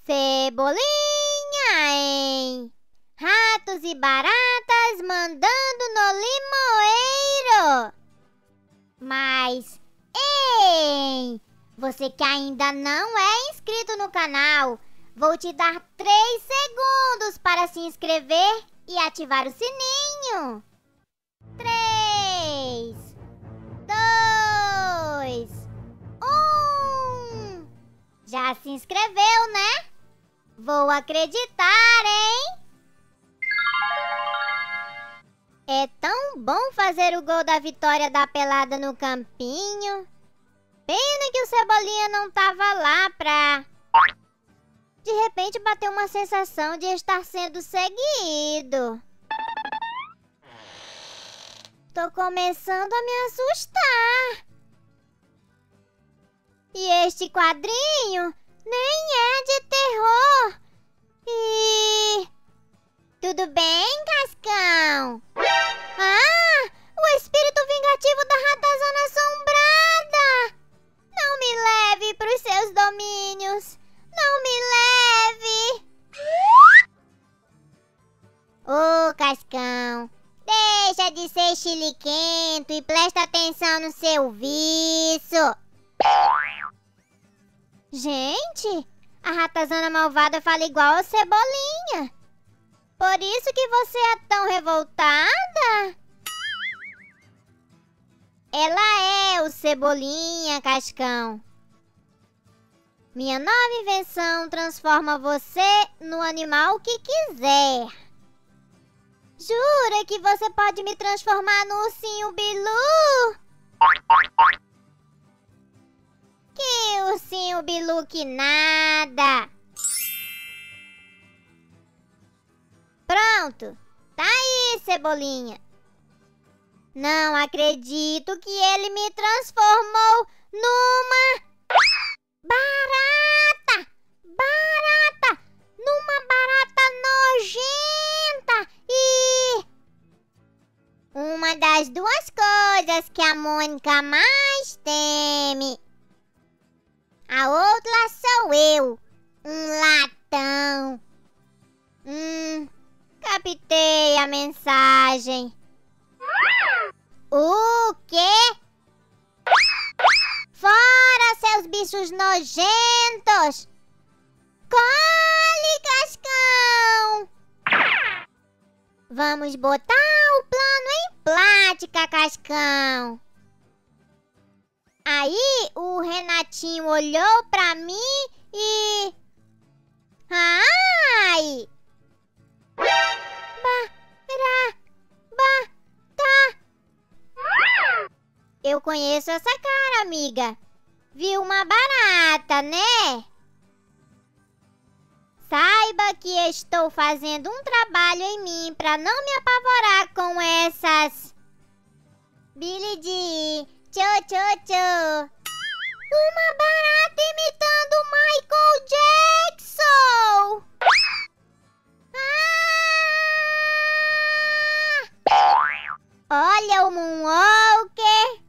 Cebolinha, hein? Ratos e baratas mandando no limoeiro. Mas, ei, você que ainda não é inscrito no canal, vou te dar 3 segundos para se inscrever e ativar o sininho. 3, 2, 1. Já se inscreveu, né? Vou acreditar, hein? É tão bom fazer o gol da vitória da pelada no campinho. Pena que o Cebolinha não tava lá pra... De repente bateu uma sensação de estar sendo seguido. Tô começando a me assustar. E este quadrinho nem é de terror. E... Tudo bem, Cascão? Ah, o espírito vingativo da ratazana assombrada! Não me leve pros seus domínios! Não me leve! Ô, Cascão, deixa de ser chiliquento e presta atenção no serviço! Gente, a ratazana malvada fala igual a Cebolinha. Por isso que você é tão revoltada? Ela é o Cebolinha, Cascão. Minha nova invenção transforma você no animal que quiser. Jura que você pode me transformar no ursinho Bilu? Que ursinho Bilu que nada! Pronto! Tá aí, Cebolinha! Não acredito que ele me transformou numa... barata! Barata! Numa barata nojenta! E... uma das 2 coisas que a Mônica mais teme. A outra sou eu, um latão. Captei a mensagem. O quê? Fora, seus bichos nojentos! Colhe, Cascão! Vamos botar o plano em prática, Cascão. Aí o Renatinho olhou pra mim e... ai! Eu conheço essa cara, amiga. Viu uma barata, né? Saiba que estou fazendo um trabalho em mim pra não me apavorar com essas... Billy Dee, tchô, tchô, tchô. Uma barata imitando Michael Jackson! Olha o Moonwalker!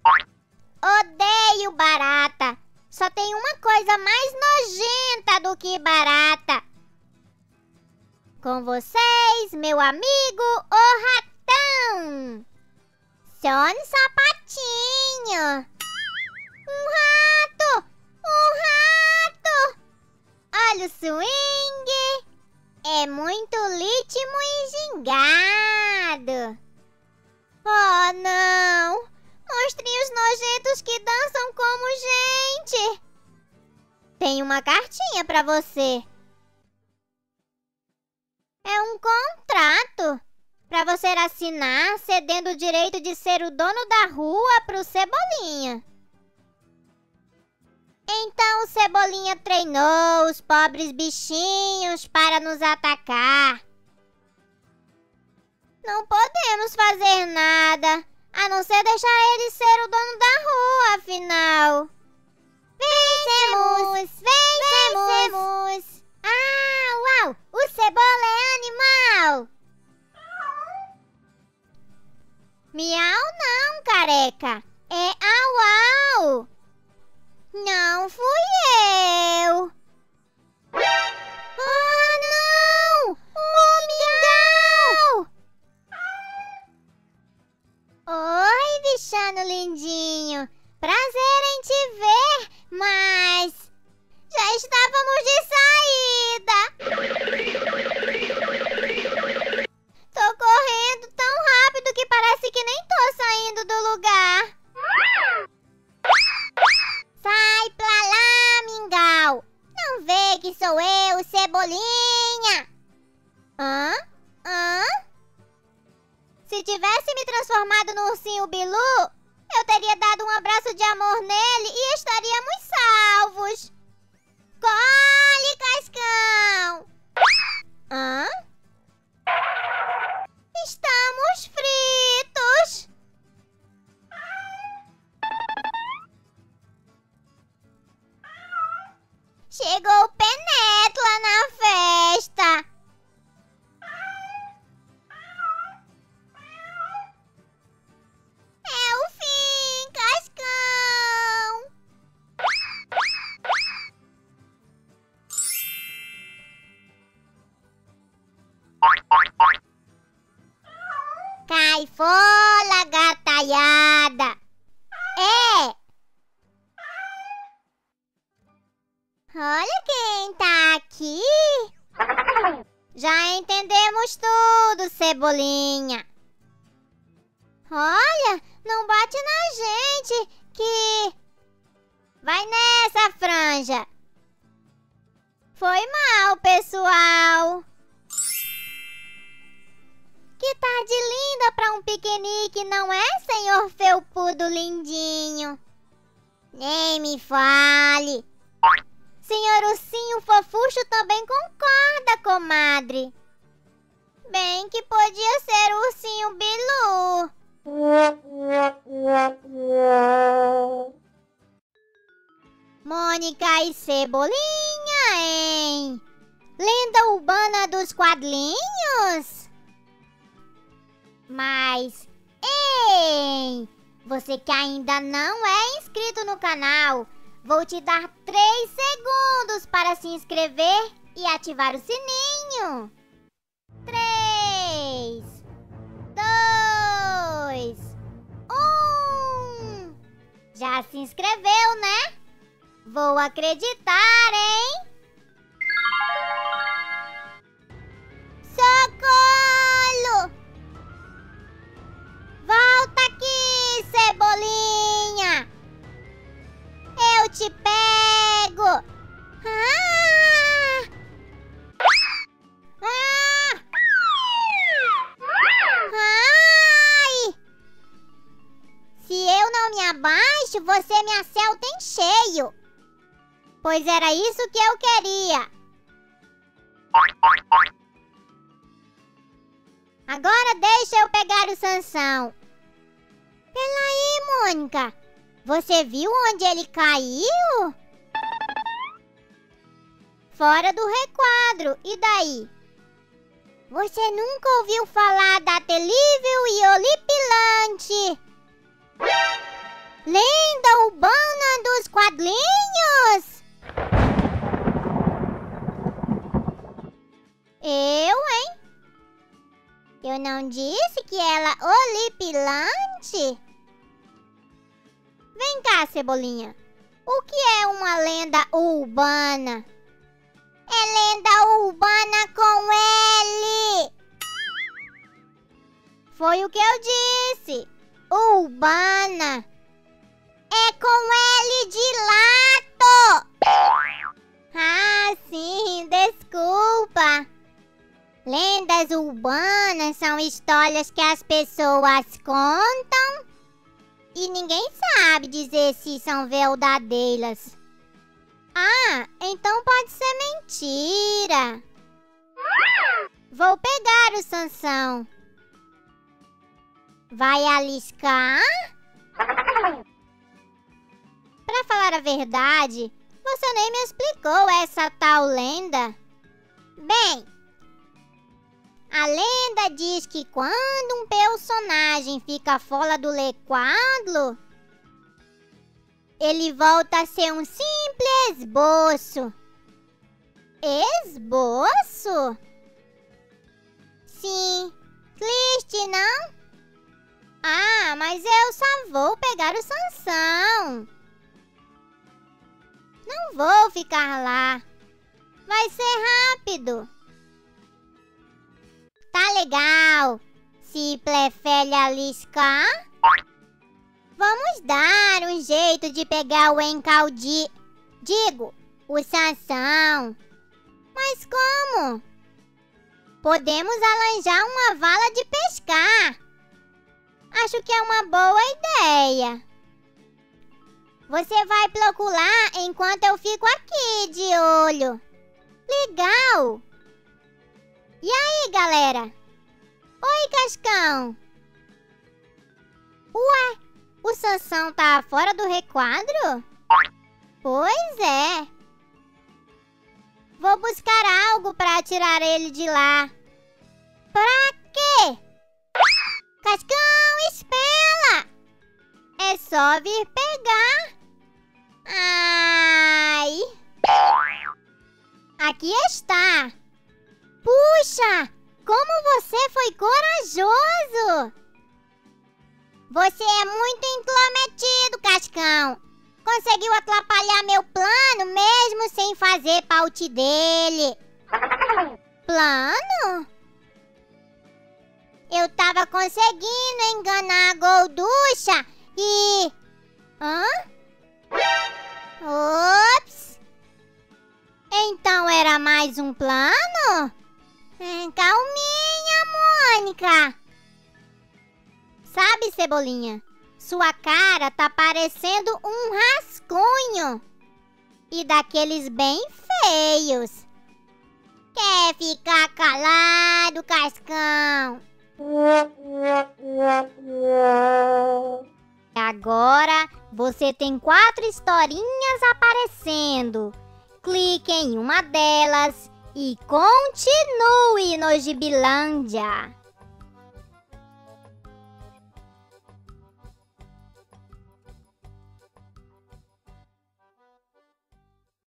Odeio barata! Só tem uma coisa mais nojenta do que barata. Com vocês, meu amigo, o ratão! Son Sapatinho! Um rato! Um rato! Olha o swing! É muito ritmo e gingado! Oh, não! Monstrinhos nojentos que dançam como gente! Tem uma cartinha pra você. É um contrato pra você assinar, cedendo o direito de ser o dono da rua pro Cebolinha. Então o Cebolinha treinou os pobres bichinhos para nos atacar. Não podemos fazer nada, a não ser deixar ele ser o dono da rua, afinal. Vencemos! Vencemos! Ah, uau! O Cebola é animal! Miau não, careca! É au au! Não fui eu! Aqui sou eu, Cebolinha. Hã? Se tivesse me transformado no ursinho Bilu, eu teria dado um abraço de amor nele e estaríamos salvos. Colhe, Cascão! Hã? Estamos fritos! Chegou o Penetla na festa! É o fim, Cascão! Cai fora, gataiada! Olha quem tá aqui! Já entendemos tudo, Cebolinha! Olha, não bate na gente, que... Vai nessa, Franja! Foi mal, pessoal! Que tarde linda pra um piquenique, não é, senhor felpudo lindinho? Nem me fale! Senhor ursinho fofucho também concorda, comadre. Bem que podia ser o ursinho Bilu. Mônica e Cebolinha, hein? Lenda urbana dos quadrinhos? Mas, ei! Você que ainda não é inscrito no canal, vou te dar 3 segundos para se inscrever e ativar o sininho. 3, 2, 1. Já se inscreveu, né? Vou acreditar, hein? Socorro! Volta aqui, Cebolinha! Eu te pego! Ai! Se eu não me abaixo, você me acerta em cheio. Pois era isso que eu queria. Agora deixa eu pegar o Sansão. Peraí, Mônica. Você viu onde ele caiu? Fora do requadro. E daí? Você nunca ouviu falar da terrível e horripilante lenda urbana dos quadrinhos? Hein? Eu não disse que ela é horripilante? Vem cá, Cebolinha. O que é uma lenda urbana? É lenda urbana com L. Foi o que eu disse. Urbana. É com L de lato. Ah, sim, desculpa. Lendas urbanas são histórias que as pessoas contam e ninguém sabe dizer se são verdadeiras. Ah, então pode ser mentira. Vou pegar o Sansão. Vai aliscar? Pra falar a verdade, você nem me explicou essa tal lenda. Bem, a lenda diz que quando um personagem fica fora do requadro, ele volta a ser um simples esboço. Esboço? Sim. Triste, não? Ah, mas eu só vou pegar o Sansão. Não vou ficar lá. Vai ser rápido. Tá legal. Se prefere aliscar, vamos dar um jeito de pegar o encaldi... Digo, o Sansão. Mas como? Podemos arranjar uma vala de pescar. Acho que é uma boa ideia. Você vai procurar enquanto eu fico aqui de olho. Legal! E aí, galera? Oi, Cascão! Ué, o Sansão tá fora do requadro? Pois é. Vou buscar algo pra tirar ele de lá. Pra quê? Cascão, espera! É só vir pegar. Ai! Aqui está. Puxa! Como você foi corajoso! Você é muito intrometido, Cascão. Conseguiu atrapalhar meu plano mesmo sem fazer parte dele. Plano? Eu tava conseguindo enganar a Golducha e... Hã? Ops! Então era mais um plano? Calminha, Mônica. Sabe, Cebolinha? Sua cara tá parecendo um rascunho. E daqueles bem feios. Quer ficar calado, Cascão? Agora você tem 4 historinhas aparecendo. Clique em uma delas e continue no Gibilândia.